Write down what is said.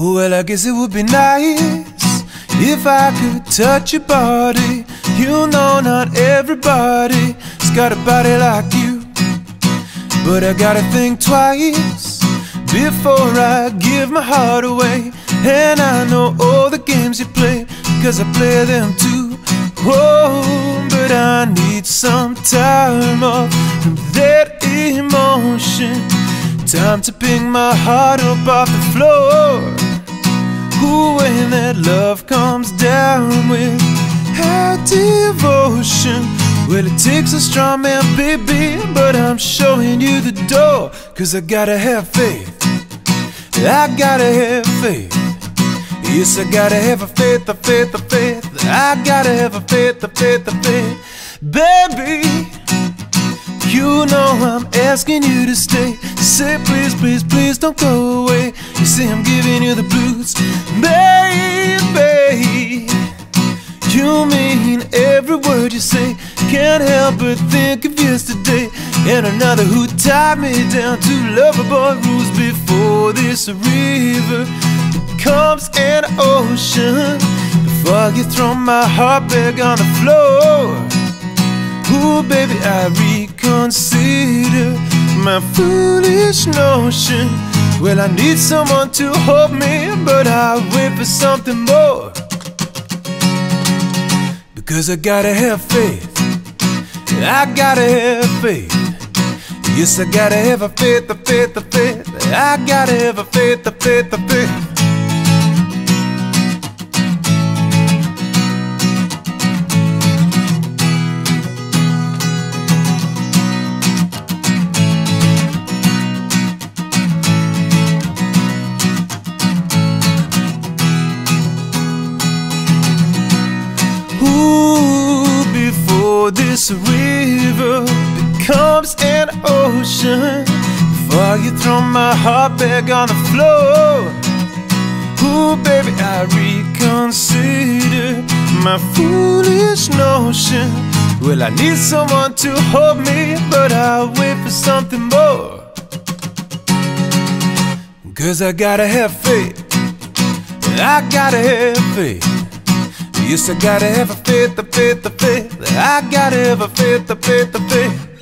Well, I guess it would be nice if I could touch your body. You know not everybody's got a body like you, but I gotta think twice before I give my heart away. And I know all the games you play, 'cause I play them too. Oh, but I need some time off from that emotion. Time to pick my heart up off the floor. Ooh, when that love comes down with our devotion. Well, it takes a strong man, baby, but I'm showing you the door. 'Cause I gotta have faith, I gotta have faith. Yes, I gotta have a faith, a faith, a faith. I gotta have a faith, a faith, a faith. Baby, you know I'm asking you to stay. Say please, please, please don't go away. You see I'm giving you the blues. Baby, you mean every word you say. Can't help but think of yesterday and another who tied me down to loverboy rules. Before this river becomes an ocean, before you throw my heart back on the floor. Ooh, baby, I reconsider my foolish notion. Well, I need someone to hold me, but I wait for something more. Because I gotta have faith, I gotta have faith. Yes, I gotta have a faith, a faith, a faith. I gotta have a faith, a faith, a faith. Ooh, before this river becomes an ocean, before you throw my heart back on the floor. Ooh, baby, I reconsider my foolish notion. Well, I need someone to hold me, but I'll wait for something more. 'Cause I gotta have faith, I gotta have faith. Yes, I gotta have a faith, a faith, a faith. I gotta have a faith, a faith, a faith.